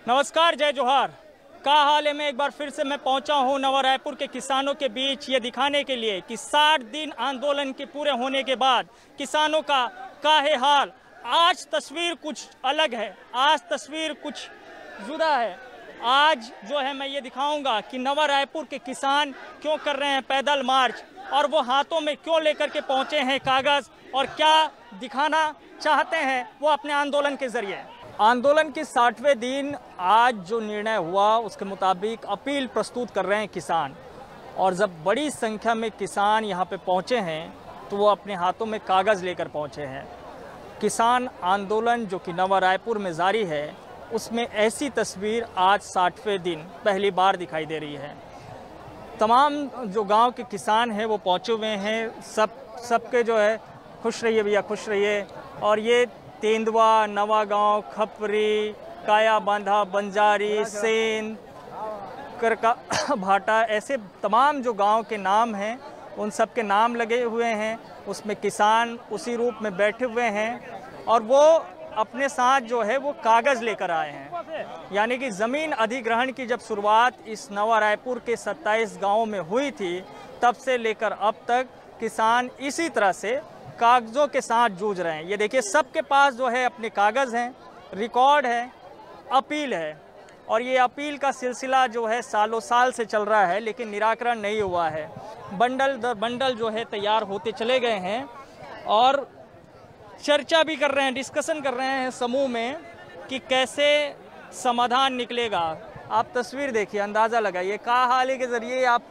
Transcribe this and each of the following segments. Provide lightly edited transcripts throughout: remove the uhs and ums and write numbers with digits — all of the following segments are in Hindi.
नमस्कार, जय जोहार। का हाल है। मैं एक बार फिर से मैं पहुंचा हूं नवा रायपुर के किसानों के बीच ये दिखाने के लिए कि 60 दिन आंदोलन के पूरे होने के बाद किसानों का है हाल। आज तस्वीर कुछ अलग है, आज तस्वीर कुछ जुदा है। आज जो है मैं ये दिखाऊंगा कि नवा रायपुर के किसान क्यों कर रहे हैं पैदल मार्च और वो हाथों में क्यों लेकर के पहुंचे हैं कागज़ और क्या दिखाना चाहते हैं वो अपने आंदोलन के जरिए। आंदोलन के 60वें दिन आज जो निर्णय हुआ उसके मुताबिक अपील प्रस्तुत कर रहे हैं किसान, और जब बड़ी संख्या में किसान यहाँ पे पहुँचे हैं तो वो अपने हाथों में कागज़ लेकर पहुँचे हैं। किसान आंदोलन जो कि नवा रायपुर में जारी है उसमें ऐसी तस्वीर आज 60वें दिन पहली बार दिखाई दे रही है। तमाम जो गांव के किसान हैं वो पहुँचे हुए हैं, सबके जो है खुश रहिए भैया, खुश रहिए। और ये तेंदुआ, नवा गांव, खपरी, काया बांधा, बंजारी, सेन, करका भाटा, ऐसे तमाम जो गांव के नाम हैं उन सब के नाम लगे हुए हैं। उसमें किसान उसी रूप में बैठे हुए हैं और वो अपने साथ जो है वो कागज़ लेकर आए हैं। यानी कि ज़मीन अधिग्रहण की जब शुरुआत इस नवा रायपुर के 27 गाँवों में हुई थी तब से लेकर अब तक किसान इसी तरह से कागज़ों के साथ जूझ रहे हैं। ये देखिए सबके पास जो है अपने कागज़ हैं, रिकॉर्ड है, अपील है, और ये अपील का सिलसिला जो है सालों साल से चल रहा है लेकिन निराकरण नहीं हुआ है। बंडल दर बंडल जो है तैयार होते चले गए हैं और चर्चा भी कर रहे हैं, डिस्कशन कर रहे हैं समूह में कि कैसे समाधान निकलेगा। आप तस्वीर देखिए, अंदाज़ा लगाइए, का हाल के ज़रिए आप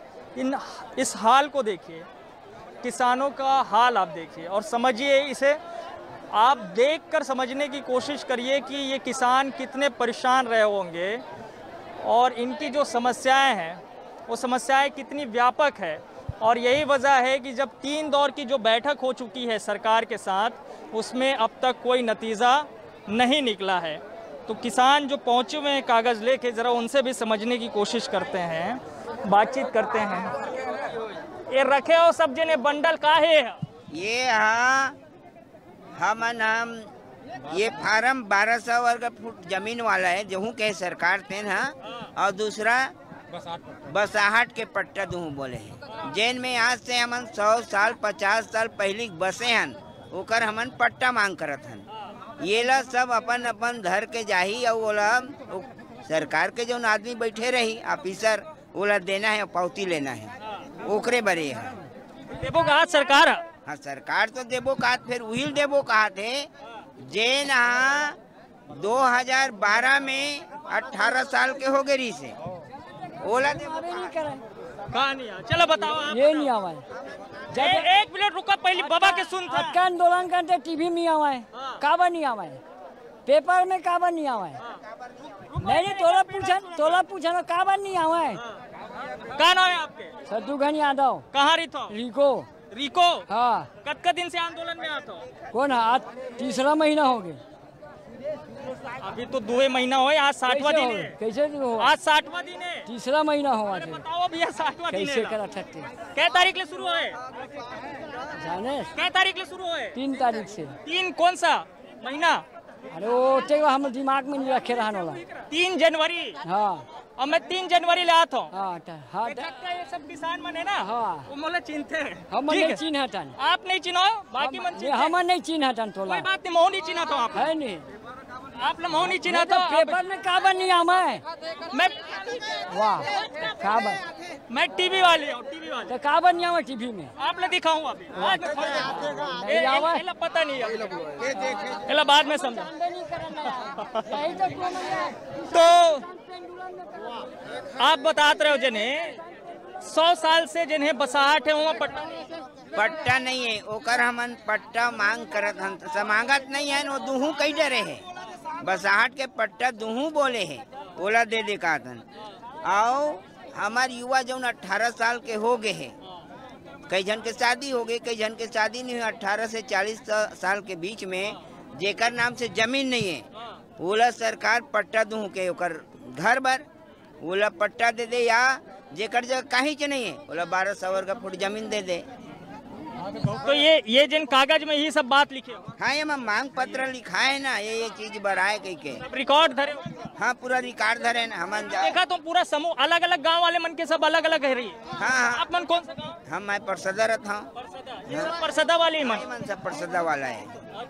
इस हाल को देखिए, किसानों का हाल आप देखिए और समझिए इसे। आप देखकर समझने की कोशिश करिए कि ये किसान कितने परेशान रहे होंगे और इनकी जो समस्याएं हैं वो समस्याएं कितनी व्यापक है। और यही वजह है कि जब 3 दौर की जो बैठक हो चुकी है सरकार के साथ उसमें अब तक कोई नतीजा नहीं निकला है। तो किसान जो पहुँचे हुए हैं कागज़ लेके, ज़रा उनसे भी समझने की कोशिश करते हैं, बातचीत करते हैं। ये रखे हो सब जने बंडल काहे है? ये हम ये फार्म 1200 वर्ग फुट जमीन वाला है जहू के सरकार थे ना, और दूसरा बसाहट के पट्टा दूँ बोले हैं जैन में आज से हमन 100 साल 50 साल पहले बसे हन ओकर हमन पट्टा मांग करत हन। ये ला सब अपन अपन धर के जाही और ओला सरकार के जो आदमी बैठे रही ऑफिसर ओला देना है, पावती लेना है, ओकरे बरे है। देबो कहा सरकार? हाँ सरकार तो देबो कहा, फिर वही देबो कहा थे जे ना 2012 में 18 साल के हो गई से ओला देबो कहा नहीं। चलो बताओ आप। ये नहीं आवा जब 1 मिनट रुका, पहले बाबा के सुन था। का आंदोलन करते टीवी में आवा है, काबर नहीं आवा है, पेपर में काबर नहीं आवा है। मैंने तोला पूछा ना काबर नहीं आवा है। क्या नाम है आपके? शत्रुघ्न यादव। कहाँ रही थो? रिको। हाँ। कतका दिन से आंदोलन में आता हो? कौन? आज 3रा महीना हो गया। अभी तो 2 महीना हो, आज 60वां दिन है। कैसे हो? आज 60वां दिन है। 3रा महीना हुआ। बताओ भैया 60वां दिन है कैसे करा सकते? क्या तारीख ले शुरू है जाने? क्या तारीख ले शुरू है? 3 तारीख से। 3 कौन सा महीना? अरे वो हम दिमाग में नहीं रखे रहने वाला। 3 जनवरी। हाँ। और मैं 3 जनवरी ले आता हूँ। हाँ, ये सब किसान मन है ना, हाँ, वो मोला चिन्हते हैं। हम नहीं चिन्ह हटन। आप नहीं चिन्हो, बाकी मन चिन्हते हैं। हम नहीं चिन्ह हटन। कोई बात नहीं, मोह नहीं चिन्हा तो आप है नहीं, आप लोग मोह नहीं चिन्हा तो पेपर में काबर नहीं आमा है। मैं वाह काबर, मैं टीवी वाली हूँ, टीवी वाली। तो काबर नहीं आवा टीवी में? आप लोग दिखाऊँ अभी पता नहीं है, बाद में समझा। तो आप बताते रहे हो जने 100 साल से जिन्हें बसाहट है वहाँ पट्टा नहीं है, ओकर हमन पट्टा मांग करत हन, समांगत नहीं है। वो दूहू कई डरे है, बसाहट के पट्टा दूहू बोले है, ओला दे का थन। आओ हमार युवा जो 18 साल के हो गए है, कई जन के शादी हो गए, कई जन के शादी नहीं हुई। 18 से 40 साल के बीच में जेकर नाम से जमीन नहीं है ओला सरकार पट्टा दूहू के ओकर घर भर ओला पट्टा दे दे, या जेकर जगह कहीं च नहीं है ओला 1200 वर्ग फुट जमीन दे दे। तो ये जिन कागज में ये सब बात लिखे हो? हाँ, ये मांग पत्र लिखा है ना, ये चीज बढ़ाए कहीं के रिकॉर्ड धरे? हाँ, पूरा रिकॉर्ड धरे ना। हम देखा तो पूरा समूह अलग अलग गांव वाले मन के सब अलग अलग है रही है। हाँ, आप मन कौन सा गाँव? हम मैं परसदा रहता हूँ। परसदा वाले ही मन? मन सब परसदा वाला है।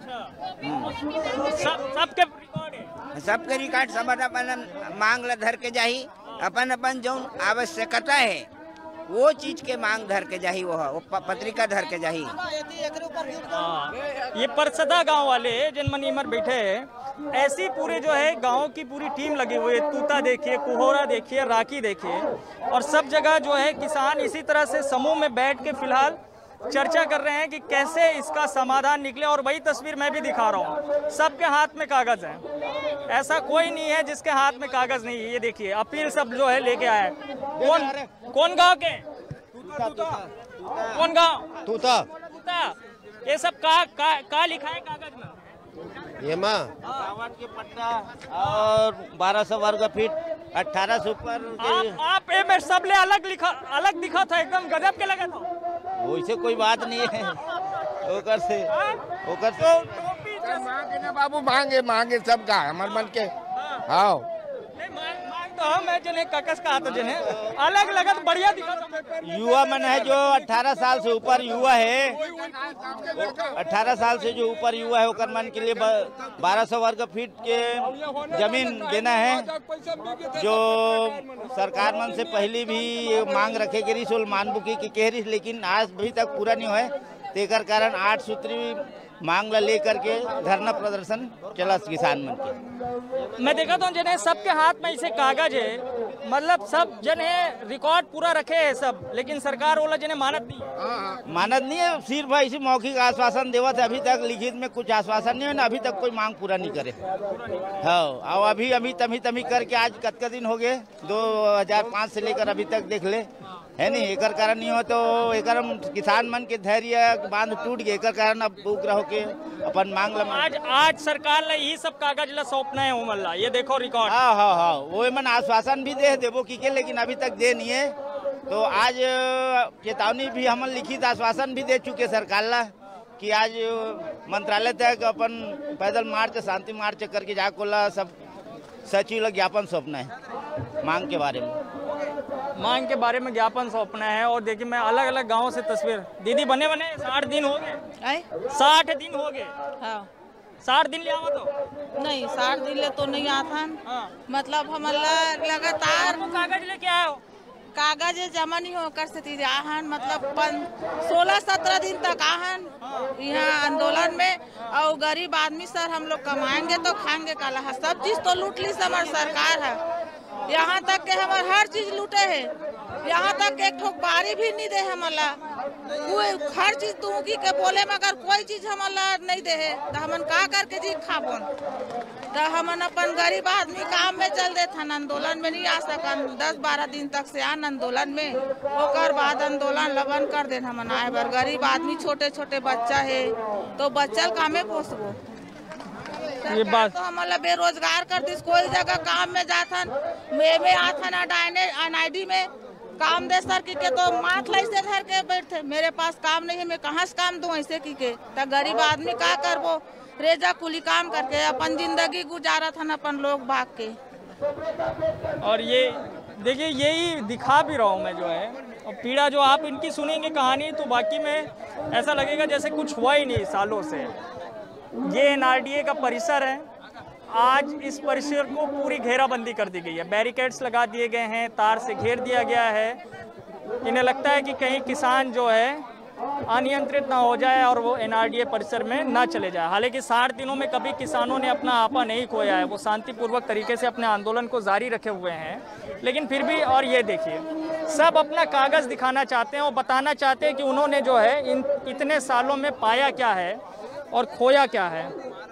सबके रिकॉर्ड है? सबके रिकॉर्ड, सब अपन मांग ला धर के जाही, अपन अपन जो आवश्यकता है वो चीज के मांग धर के जाही, वो पत्रिका धर के जाही। ये परसदा गांव वाले जिन मन इमर बैठे हैं, ऐसी पूरे जो है गांव की पूरी टीम लगी हुई है। तूता देखिए, कुहोरा देखिए, राखी देखिए, और सब जगह जो है किसान इसी तरह से समूह में बैठ के फिलहाल चर्चा कर रहे हैं कि कैसे इसका समाधान निकले। और वही तस्वीर मैं भी दिखा रहा हूँ, सबके हाथ में कागज है, ऐसा कोई नहीं है जिसके हाथ में कागज नहीं है। ये देखिए अपील सब जो है लेके आए। कौन गांव के? कौन गांव? तूता। ये सब का लिखा है कागज में? ये माँ के पट्टा और 1200 वर्ग फीट 1800 ऊपर। आप में सब ले अलग दिखा था, एकदम गजब के लगा था। वैसे कोई बात नहीं है, ओकर से बाबू मांगे सबका हमार मन के। हाँ, तो मैं जने काकस का हाथ जने अलग लगत बढ़िया दिखा था। युवा मन है जो 18 साल से ऊपर युवा है, 18 साल से जो ऊपर युवा है ओकर मन के लिए 1200 वर्ग फीट के जमीन देना है, जो सरकार मन से पहले भी मांग रखे गिरी सोल मानबुकी की कह रही, लेकिन आज भी तक पूरा नहीं हुआ। तेकर कारण 8 सूत्री मांग ला लेकर के धरना प्रदर्शन चला किसान मन के। मैं देखा तो जने सबके हाथ में इसे कागज है, मतलब सब जने रिकॉर्ड पूरा रखे है सब, लेकिन सरकार वाला जने मानत नहीं है, सिर्फ ऐसी मौखिक आश्वासन देवत है। अभी तक लिखित में कुछ आश्वासन नहीं है ना, अभी तक कोई मांग पूरा नहीं करे। हाँ, और अभी तमी करके आज कतका दिन हो गए, 2005 से लेकर अभी तक देख ले है नहीं। एक कारण नहीं हो तो एक किसान मन के धैर्य बांध टूट गए, एक कारण अब उग्र होके अपन मांग ला। आज सरकार ने ये सब कागज ला सौंपना है उमल्ला, ये देखो रिकॉर्ड। हाँ, वो मन आश्वासन भी दे देवो की के, लेकिन अभी तक दे नहीं है। तो आज चेतावनी भी हम लिखित आश्वासन भी दे चुके सरकार ला कि आज मंत्रालय तक अपन पैदल मार्च, शांति मार्च करके जाको ला सब सचिव ला ज्ञापन सौंपना है मांग के बारे में ज्ञापन सौंपना है। और देखिए मैं अलग अलग गांवों से तस्वीर, दीदी बने 60 दिन हो गए। 60 दिन हो गए? हाँ। 60 दिन ले आवा तो नहीं, 60 दिन ले तो नहीं आता। हाँ। मतलब हम लगातार कागज लेके आए हो? कागज जमा नहीं हो कर सकती आहन, मतलब 16-17 दिन तक आहन यहाँ आंदोलन में। और गरीब आदमी सर हम लोग कमाएंगे तो खाएंगे काला, सब चीज तो लूट ली हमारी सरकार है। यहाँ तक के हमारे हर चीज लूटे है, यहाँ तक एक ठोक बारी भी नहीं दे हमला। हर चीज तू की के बोले मगर कोई चीज हमला नहीं दे है, तो हमन का करके जी खाबन। तो हमन अपन गरीब आदमी काम में चल दे था, आंदोलन में नहीं आ सकन। 10-12 दिन तक से आन आंदोलन में, ओकर बाद आंदोलन लगन कर दे हमन आए बर। गरीब आदमी छोटे छोटे बच्चा है तो बच्चल कामे पोसबो। ये बात तो हमारा बेरोजगार कर दी, कोई जगह काम में जाथन में आथन NID में काम दे सर की के तो माथ लैसे धर के बैठे, मेरे पास काम नहीं है, मैं कहाँ से काम दूं ऐसे की के। तो गरीब आदमी का करबो, रेजा कुली काम करके अपन जिंदगी गुजारा था अपन लोग भाग के। और ये देखिए यही दिखा भी रहा हूँ मैं जो है, और पीड़ा जो आप इनकी सुनेंगे कहानी तो बाकी में ऐसा लगेगा जैसे कुछ हुआ ही नहीं सालों से। ये NRDA का परिसर है, आज इस परिसर को पूरी घेराबंदी कर दी गई है, बैरिकेड्स लगा दिए गए हैं, तार से घेर दिया गया है। इन्हें लगता है कि कहीं किसान जो है अनियंत्रित ना हो जाए और वो NRDA परिसर में ना चले जाए। हालांकि 60 दिनों में कभी किसानों ने अपना आपा नहीं खोया है, वो शांतिपूर्वक तरीके से अपने आंदोलन को जारी रखे हुए हैं, लेकिन फिर भी। और ये देखिए सब अपना कागज़ दिखाना चाहते हैं और बताना चाहते हैं कि उन्होंने जो है इतने सालों में पाया क्या है और खोया क्या है।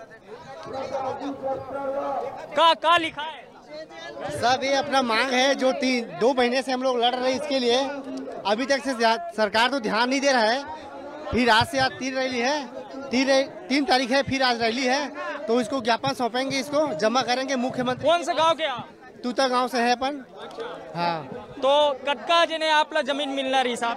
का लिखा है सब ये अपना मांग है जो 2 महीने से हम लोग लड़ रहे हैं इसके लिए। अभी तक से सरकार तो ध्यान नहीं दे रहा है। फिर आज से आज 3 रैली है, 3 तारीख है, फिर आज रैली है, तो इसको ज्ञापन सौंपेंगे, इसको जमा करेंगे मुख्यमंत्री। कौन से गांव के आप? तूता गांव से है अपन। हाँ, तो कतका जिन्हें आप ला जमीन मिलना रही साहब?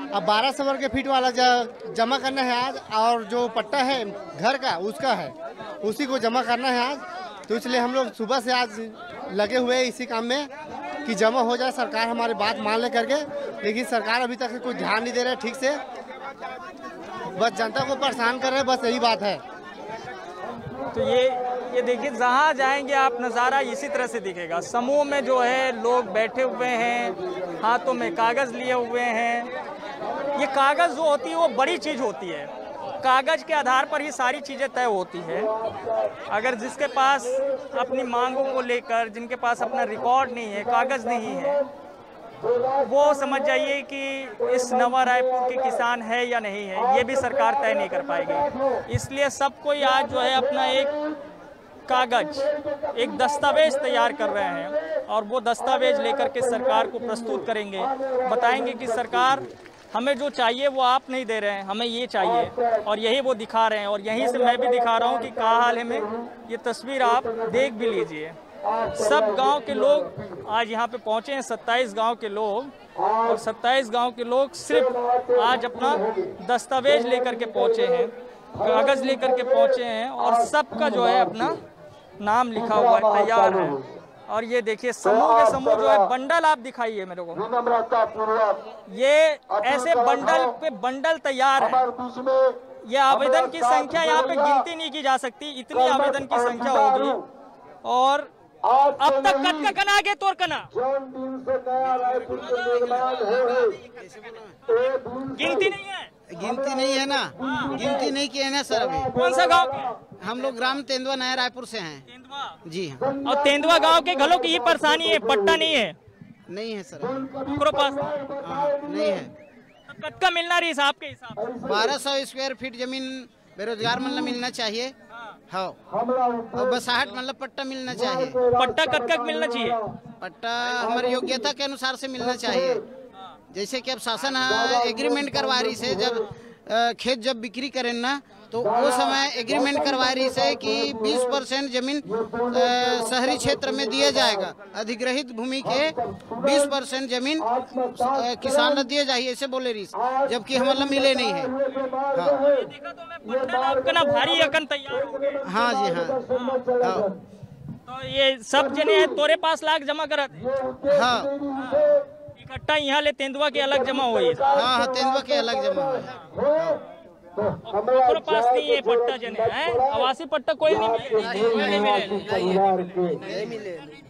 अब 1200 वर्ग फीट वाला जमा करना है आज, और जो पट्टा है घर का उसका है, उसी को जमा करना है आज। तो इसलिए हम लोग सुबह से आज लगे हुए हैं इसी काम में कि जमा हो जाए, सरकार हमारी बात मान ले करके। लेकिन सरकार अभी तक कोई ध्यान नहीं दे रहे ठीक से, बस जनता को परेशान कर रहे हैं, बस यही बात है। तो ये देखिए, जहाँ जाएंगे आप नज़ारा इसी तरह से दिखेगा। समूह में जो है लोग बैठे हुए हैं, हाथों में कागज़ लिए हुए हैं। ये कागज़ जो होती है वो बड़ी चीज़ होती है, कागज़ के आधार पर ही सारी चीज़ें तय होती है। अगर जिसके पास अपनी मांगों को लेकर, जिनके पास अपना रिकॉर्ड नहीं है, कागज़ नहीं है, वो समझ जाइए कि इस नवा रायपुर के किसान है या नहीं है, ये भी सरकार तय नहीं कर पाएगी। इसलिए सब कोई आज जो है अपना एक कागज, एक दस्तावेज तैयार कर रहे हैं और वो दस्तावेज लेकर के सरकार को प्रस्तुत करेंगे, बताएंगे कि सरकार हमें जो चाहिए वो आप नहीं दे रहे हैं, हमें ये चाहिए, और यही वो दिखा रहे हैं। और यहीं से मैं भी दिखा रहा हूँ कि क्या हाल है में। ये तस्वीर आप देख भी लीजिए, सब गांव के लोग आज यहाँ पे पहुँचे हैं, 27 गांव के लोग, और 27 गांव के लोग सिर्फ आज अपना दस्तावेज लेकर के पहुँचे हैं, कागज़ लेकर के पहुँचे हैं, और सबका जो है अपना नाम लिखा हुआ है, तैयार है। और ये देखिए समूह के समूह जो है, बंडल आप दिखाइए मेरे को, ये ऐसे बंडल पे बंडल तैयार है। ये आवेदन की संख्या यहाँ पे गिनती नहीं की जा सकती, इतनी आवेदन की संख्या होगी। और अब तक कतना कना आगे तोर कना गिनती नहीं है, गिनती नहीं है ना, गिनती नहीं किए ना सर अभी। कौन सा गांव? हम लोग ग्राम तेंदुआ नया रायपुर से हैं। तेंदुआ? जी हाँ। और तेंदुआ गांव के घरों की ये परेशानी है, पट्टा नहीं है? नहीं है सर, पास नहीं है। कद का मिलना रही आपके हिसाब से? 1200 स्क्वायर फीट जमीन बेरोजगार मतलब मिलना चाहिए, हाँ, और बसाहट मतलब पट्टा मिलना चाहिए। पट्टा कब तक मिलना चाहिए? पट्टा हमारी योग्यता के अनुसार से मिलना चाहिए। जैसे कि अब शासन एग्रीमेंट करवा रही से, जब खेत जब बिक्री करें ना, तो वो समय एग्रीमेंट करवा रही से कि 20% जमीन शहरी क्षेत्र में दिया जाएगा, अधिग्रहित भूमि के 20% जमीन किसान दिए जाए, ऐसे बोले रही, जबकि हमारा मिले नहीं है। हाँ, भारी अकन तैयार हो गए। हाँ जी हाँ। तो ये सब जने तोरे पास लाख जमा करत? हाँ, इकट्ठा यहाँ ले तेंदुआ के अलग जमा हुई? हाँ, तेंदुआ के अलग जमा हुए। और पास नहीं है पट्टा जने है, आवासी पट्टा कोई नहीं मिले,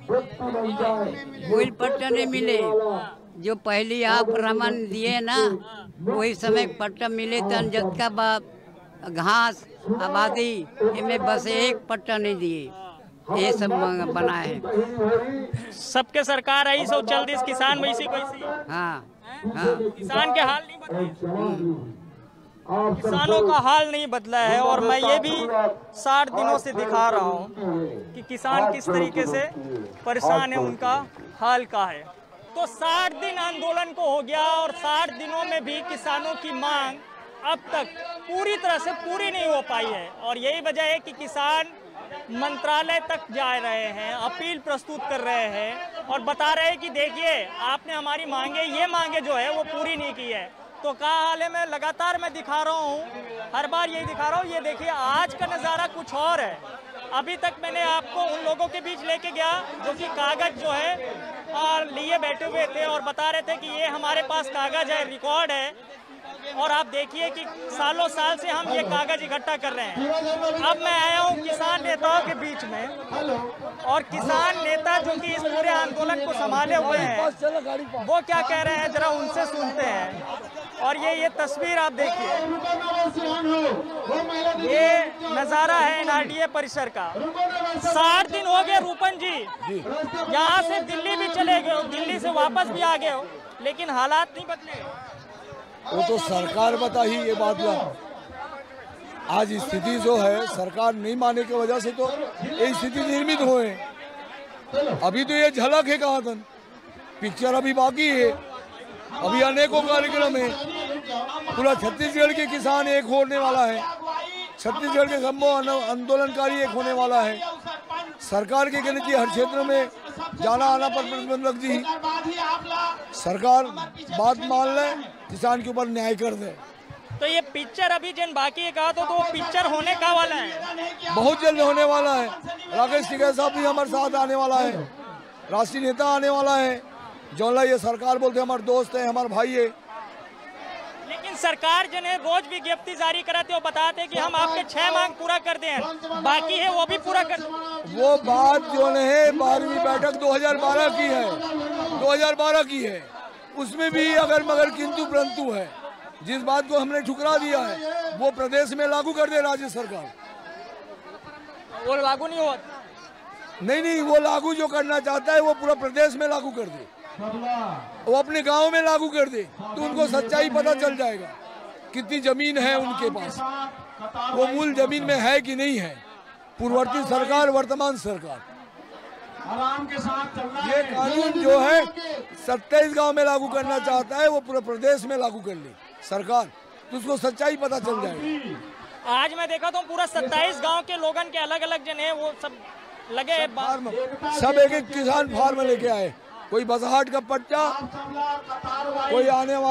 कोई पट्टा नहीं मिले। जो पहली आप रमन दिए ना, वही समय पट्टा मिले तन जतका घास आबादी इनमें बस एक पट्टा नहीं दिए, ये सब बनाए हैं। सबके सरकार आई सो चल दिस किसान वैसी कैसी? हाँ हाँ, किसान के हाल नहीं बदले, किसानों का हाल नहीं बदला है। और मैं ये भी 60 दिनों से दिखा रहा हूँ कि किसान किस तरीके से परेशान है, उनका हाल का है। तो 60 दिन आंदोलन को हो गया और 60 दिनों में भी किसानों की मांग अब तक पूरी तरह से पूरी नहीं हो पाई है। और यही वजह है कि किसान मंत्रालय तक जा रहे हैं, अपील प्रस्तुत कर रहे हैं और बता रहे हैं कि देखिए आपने हमारी मांगे, ये मांगे जो है वो पूरी नहीं की है। तो क्या हाल है, मैं लगातार मैं दिखा रहा हूँ, हर बार यही दिखा रहा हूँ। ये देखिए आज का नज़ारा कुछ और है। अभी तक मैंने आपको उन लोगों के बीच लेके गया जो कि कागज जो है लिए बैठे हुए थे और बता रहे थे कि ये हमारे पास कागज है, रिकॉर्ड है। और आप देखिए कि सालों साल से हम ये कागज इकट्ठा कर रहे हैं। अब मैं आया हूँ किसान नेताओं के बीच में, और किसान नेता जो कि इस पूरे आंदोलन को संभाले हुए हैं वो क्या कह रहे हैं जरा उनसे सुनते हैं। और ये तस्वीर आप देखिए, ये नज़ारा है NRDA परिसर का। 60 दिन हो गए रूपन जी, यहाँ से दिल्ली भी चले गए हो, दिल्ली से वापस भी आ गए हो, लेकिन हालात नहीं बदले। वो तो सरकार बता ही ये बात ला। आज स्थिति जो है सरकार नहीं मानने की वजह से तो ये स्थिति निर्मित हुए। अभी तो ये झलक है, कहाँ तक पिक्चर अभी बाकी है। अभी अनेकों कार्यक्रम है, पूरा छत्तीसगढ़ के किसान एक होने वाला है, छत्तीसगढ़ के गम्बो आंदोलनकारी एक होने वाला है। सरकार के कहने की हर क्षेत्र में जाना आना पर प्रतिबंध लग जी। सरकार बात मान ले, किसान के ऊपर न्याय कर दे। तो ये पिक्चर अभी जिन बाकी है कहा तो वो पिक्चर होने का वाला है, बहुत जल्द होने वाला है। राकेश टिकैत साहब भी हमारे साथ आने वाला है, राष्ट्रीय नेता आने वाला है। जौनला ये सरकार बोलते हमारे दोस्त है, हमारे भाई है। लेकिन सरकार जो है रोज विज्ञप्ति जारी कराते हो, बताते कि हम आपके 6 मांग पूरा कर दें, बाकी है वो भी पूरा कर। वो बात जो है 12वीं बैठक 2012 की है, 2012 की है। उसमें भी अगर मगर किंतु परंतु है। जिस बात को हमने ठुकरा दिया है वो प्रदेश में लागू कर दे राज्य सरकार। वो लागू नहीं हुआ। नहीं, वो लागू जो करना चाहता है वो पूरा प्रदेश में लागू कर दे, वो अपने गांव में लागू कर दे, तो उनको सच्चाई पता चल जाएगा कितनी जमीन है उनके पास, वो मूल जमीन में है कि नहीं है। पूर्ववर्ती सरकार, वर्तमान सरकार, ये कानून जो है 27 गांव में लागू करना चाहता है, वो पूरे प्रदेश में लागू कर ले सरकार, तो उसको सच्चाई पता चल जाएगी। आज मैं देखा तो पूरा 27 गांव के लोगों के अलग अलग जन है वो सब लगे फार्म, सब एक एक किसान फार्म लेके आए। कोई बसहाट का पट्टा, कोई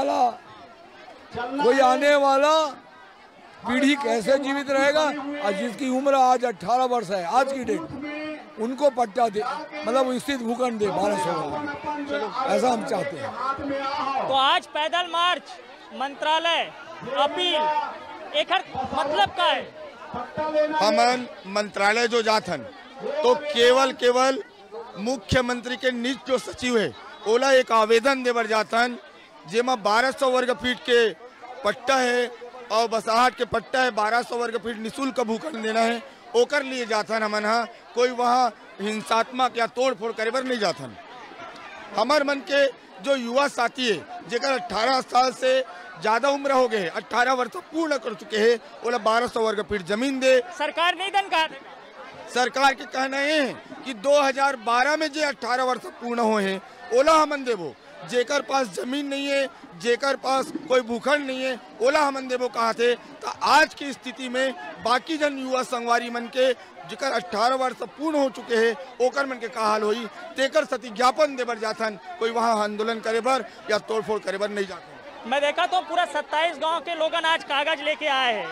आने वाला पीढ़ी कैसे जीवित रहेगा। और जिसकी उम्र आज 18 वर्ष है आज की डेट, उनको पट्टा दे, मतलब स्थित भूखंड दे 1200, ऐसा हम चाहते हैं। तो आज पैदल मार्च, मंत्रालय, अपील, एक मतलब का है। हमन मंत्रालय जो जाथन तो केवल मुख्यमंत्री के निज जो सचिव है ओला एक आवेदन देवर जाथन, जेमा 1200 वर्ग फीट के पट्टा है और बसाहट के पट्टा है, 1200 वर्ग फीट निःशुल्क भूखंड देना है, ओकर लिए जाथन। हमन हा कोई वहाँ हिंसात्मक या तोड़ फोड़ करे बर नहीं जाथन। हमार मन के जो युवा साथी है जेकर 18 साल से ज्यादा उम्र हो गए, 18 वर्ष पूर्ण कर चुके हैं, ओला 1200 वर्ग फीट जमीन दे। सरकार नहीं दन कहा, सरकार के कहना ये है कि 2012 में जे 18 वर्ष पूर्ण हुए हैं ओला हमन देवो, जेकर पास जमीन नहीं है, जेकर पास कोई भूखंड नहीं है, ओला हमन देवो कहा थे। तो आज की स्थिति में बाकी जन युवा संगवारी मन के जेकर 18 वर्ष पूर्ण हो चुके हैं ओकर मन के का हाल होई, तेकर सती ज्ञापन देवर जाथन। कोई वहाँ आंदोलन करे बर या तोड़फोड़ करे बर नहीं जाथन। मैं देखा तो पूरा 27 गांव के लोग आज कागज लेके आए हैं।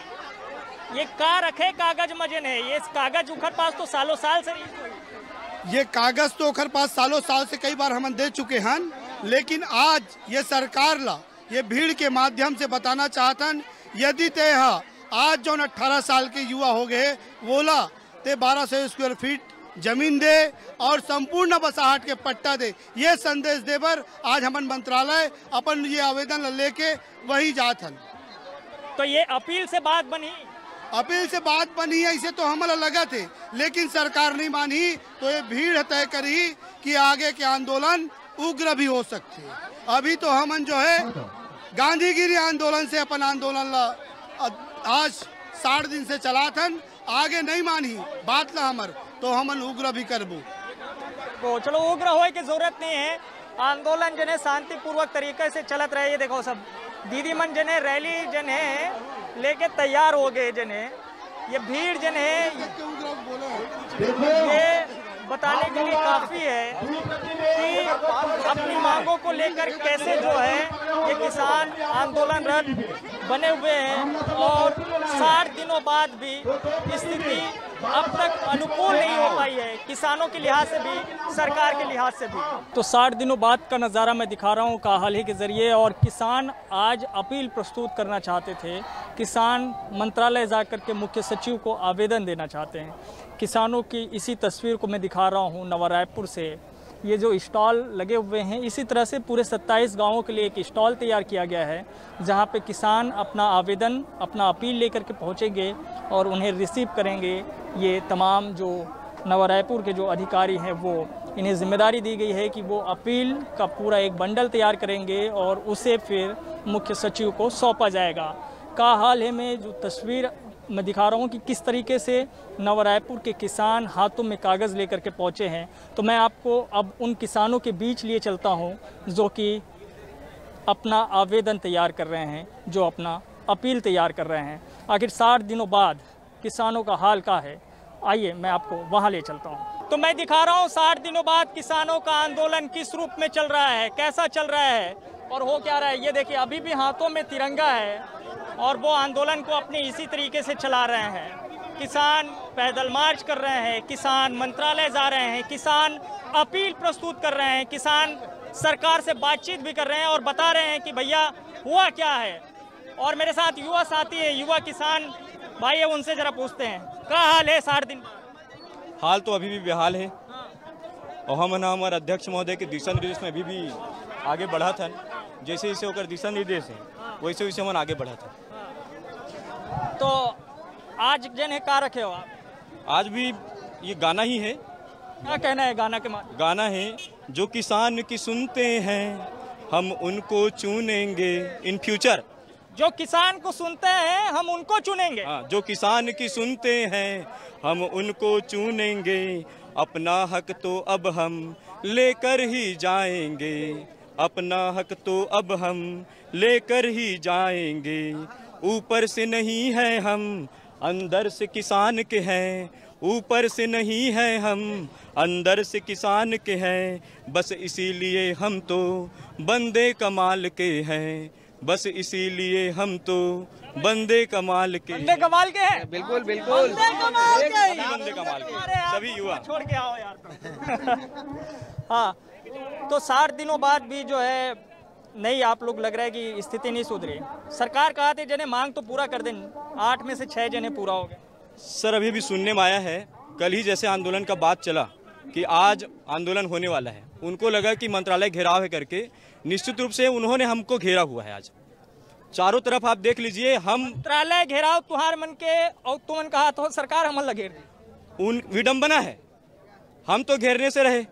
ये का रखे कागज मजन है, ये कागज उखर पास तो सालों साल से ये कागज तो उखर पास सालों साल से कई बार हम दे चुके हैं, लेकिन आज ये सरकार ला ये भीड़ के माध्यम से बताना चाहतन, यदि ते आज जो 18 साल के युवा हो गए वोला ते 1200 स्क्वायर फीट जमीन दे और संपूर्ण बसाहट के पट्टा दे, ये संदेश देवर आज हमन मंत्रालय अपन ये आवेदन लेके वही जात हन। तो ये अपील से बात बनी, अपील से बात बनी है, इसे तो हमारा लगा थे, लेकिन सरकार नहीं मानी, तो ये भीड़ तय करी कि आगे के आंदोलन उग्र भी हो सकते हैं। अभी तो हमन जो है गांधीगिरी आंदोलन से अपन आंदोलन आज 60 दिन से चलाथन, आगे नहीं मानी बात ला हमर, तो हमन उग्र भी करबू। तो चलो उग्र होए की जरूरत नहीं है, आंदोलन जने शांतिपूर्वक तरीके से चलत रहे। ये देखो सब दीदी मन जने रैली जने लेके तैयार हो गए, जने ये भीड़ जने ये बताने के लिए काफी है कि अपनी मांगों को लेकर कैसे जो है ये किसान आंदोलनरत बने हुए हैं और 60 दिनों बाद भी स्थिति अब तक अनुकूल नहीं हो पाई है, किसानों के लिहाज से भी, सरकार के लिहाज से भी। तो 60 दिनों बाद का नज़ारा मैं दिखा रहा हूँ काहल ही के ज़रिए, और किसान आज अपील प्रस्तुत करना चाहते थे। किसान मंत्रालय जाकर के मुख्य सचिव को आवेदन देना चाहते हैं। किसानों की इसी तस्वीर को मैं दिखा रहा हूँ नवा रायपुर से। ये जो स्टॉल लगे हुए हैं, इसी तरह से पूरे 27 गांवों के लिए एक स्टॉल तैयार किया गया है, जहां पे किसान अपना आवेदन, अपना अपील लेकर के पहुंचेंगे और उन्हें रिसीव करेंगे। ये तमाम जो नवा रायपुर के जो अधिकारी हैं वो इन्हें जिम्मेदारी दी गई है कि वो अपील का पूरा एक बंडल तैयार करेंगे और उसे फिर मुख्य सचिव को सौंपा जाएगा। का हाल है में जो तस्वीर मैं दिखा रहा हूँ कि किस तरीके से नवा रायपुर के किसान हाथों में कागज़ लेकर के पहुँचे हैं। तो मैं आपको अब उन किसानों के बीच लिए चलता हूँ जो कि अपना आवेदन तैयार कर रहे हैं, जो अपना अपील तैयार कर रहे हैं। आखिर 60 दिनों बाद किसानों का हाल क्या है, आइए मैं आपको वहाँ ले चलता हूँ। तो मैं दिखा रहा हूँ 60 दिनों बाद किसानों का आंदोलन किस रूप में चल रहा है, कैसा चल रहा है और हो क्या रहा है। ये देखिए अभी भी हाथों में तिरंगा है और वो आंदोलन को अपने इसी तरीके से चला रहे हैं। किसान पैदल मार्च कर रहे हैं, किसान मंत्रालय जा रहे हैं, किसान अपील प्रस्तुत कर रहे हैं, किसान सरकार से बातचीत भी कर रहे हैं और बता रहे हैं कि भैया हुआ क्या है। और मेरे साथ युवा साथी है, युवा किसान भाई है, उनसे जरा पूछते हैं क्या हाल है 60 दिन। हाल तो अभी भी बेहाल है और हम हमारे अध्यक्ष महोदय के दिशा निर्देश में अभी भी आगे बढ़ा था। जैसे जैसे होकर दिशा निर्देश है वैसे वैसे हम आगे बढ़ा था। तो आज जन क्या रखे हो आप? आज भी ये गाना ही है। क्या कहना है गाना के माध्यम? गाना है जो किसान की सुनते हैं हम उनको चुनेंगे इन फ्यूचर। जो किसान को सुनते हैं हम उनको चुनेंगे। हाँ, जो किसान की सुनते हैं हम उनको चुनेंगे, अपना हक तो अब हम लेकर ही जाएंगे, अपना हक तो अब हम लेकर ही जाएंगे। ऊपर से नहीं है हम अंदर से किसान के हैं, ऊपर से नहीं है हम अंदर से किसान के हैं, बस इसीलिए हम तो बंदे कमाल के हैं, बस इसीलिए हम तो बंदे कमाल के। बंदे कमाल के हैं? बिल्कुल बिल्कुल बंदे कमाल के, बंदे कमाल के सभी युवा छोड़ के आओ यार। हाँ, तो 60 दिनों बाद भी जो है नहीं, आप लोग लग रहा है कि स्थिति नहीं सुधरी। सरकार कहा थे जने मांग तो पूरा कर दें, 8 में से 6 जने पूरा हो गए। सर अभी भी सुनने में आया है, कल ही जैसे आंदोलन का बात चला कि आज आंदोलन होने वाला है, उनको लगा कि मंत्रालय घेराव है करके, निश्चित रूप से उन्होंने हमको घेरा हुआ है। आज चारों तरफ आप देख लीजिए, हम मंत्रालय घेराव तुहार मन के और तुमन कहा तो सरकार हमल घेर दी। उन विडंबना है, हम तो घेरने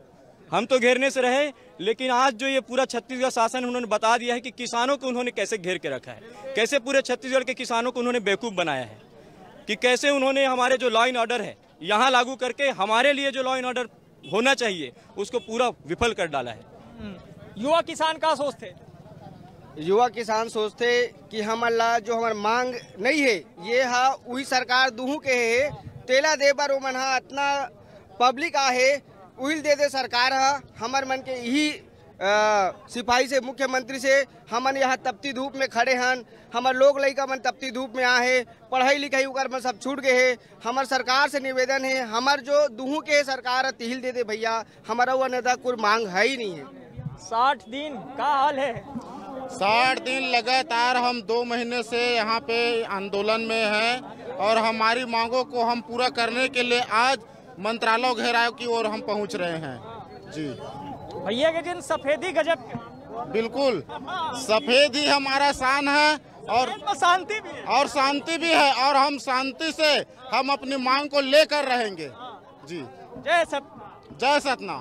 से रहे, लेकिन आज जो ये पूरा छत्तीसगढ़ शासन उन्होंने बता दिया है कि किसानों को उन्होंने कैसे घेर के रखा है, कैसे पूरे छत्तीसगढ़ के किसानों को उन्होंने बेवकूफ़ बनाया है, कि कैसे उन्होंने हमारे जो लॉ एंड ऑर्डर है यहाँ लागू करके हमारे लिए जो लॉ एंड ऑर्डर होना चाहिए उसको पूरा विफल कर डाला है। युवा किसान का सोचते, युवा किसान सोचते कि हमारा जो हमार मांग नहीं है ये हा वही सरकार दूहू के है, तेला दे बार वो मन हा इतना पब्लिक आहे उहिल दे सरकार हा। हमार मन के यही सिपाही से मुख्यमंत्री से हमन यहाँ तपती धूप में खड़े हन, हमार लोग लड़का मन तपती धूप में आहे, पढ़ाई लिखाई उकर में सब छूट गए है। हमार सरकार से निवेदन है, हमार जो दूहू के सरकार तिहिल दे भैया, हमारा वो नेता कोई मांग है ही नहीं है। 60 दिन का हाल है, 60 दिन लगातार हम 2 महीने से यहाँ पे आंदोलन में हैं और हमारी मांगों को हम पूरा करने के लिए आज मंत्रालय घेराव की ओर हम पहुँच रहे हैं। जी भैया के दिन सफेदी गजब, बिल्कुल सफेद ही हमारा शान है और शांति भी है और हम शांति से हम अपनी मांग को लेकर रहेंगे। जी जय सतना।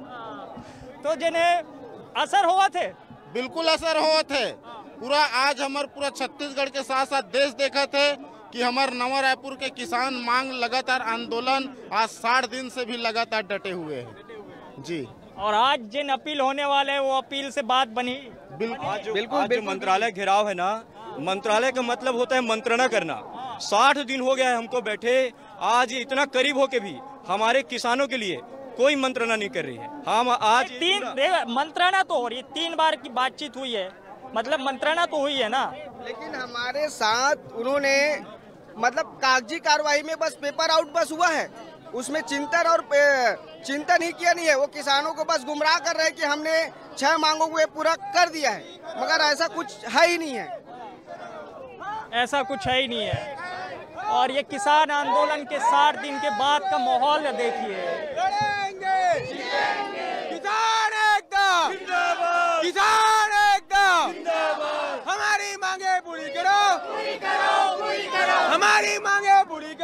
तो जिन्हें असर हुआ थे, बिल्कुल असर हुआ थे पूरा। आज हमारे पूरा छत्तीसगढ़ के साथ साथ देश देखा थे कि हमारे नवा रायपुर के किसान मांग लगातार आंदोलन आज 60 दिन से भी लगातार डटे हुए हैं। जी और आज जिन अपील होने वाले हैं वो अपील से बात बनी। बिल्कुल मंत्रालय घेराव है ना, मंत्रालय का मतलब होता है मंत्रणा करना। 60 दिन हो गया है हमको बैठे, आज इतना करीब होके भी हमारे किसानों के लिए कोई मंत्रणा नहीं कर रही है। हम आज 3 मंत्रणा तो हो रही है, 3 बार की बातचीत हुई है, मतलब मंत्रणा तो हुई है ना। लेकिन हमारे साथ उन्होंने मतलब कागजी कार्रवाई में बस पेपर आउट बस हुआ है, उसमें चिंतन ही किया नहीं है। वो किसानों को बस गुमराह कर रहे हैं कि हमने 6 मांगों को पूरा कर दिया है, मगर ऐसा कुछ है ही नहीं है, ऐसा कुछ है ही नहीं है। और ये किसान आंदोलन के 60 दिन के बाद का माहौल देखिए, किसान एकदम हमारी मांगे पूरी करो, हमारी मांगे पूरी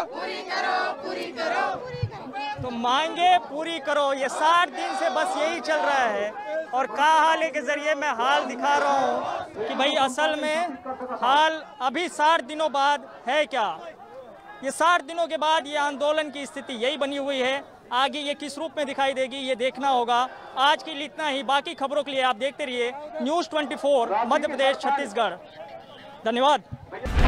करो। तो मांगे पूरी करो, ये 60 दिन से बस यही चल रहा है। और का हाल के जरिए मैं हाल दिखा रहा हूँ कि भाई असल में हाल अभी 60 दिनों बाद है क्या। ये 60 दिनों के बाद ये आंदोलन की स्थिति यही बनी हुई है। आगे ये किस रूप में दिखाई देगी ये देखना होगा। आज के लिए इतना ही, बाकी खबरों के लिए आप देखते रहिए News 24 मध्य प्रदेश छत्तीसगढ़। धन्यवाद।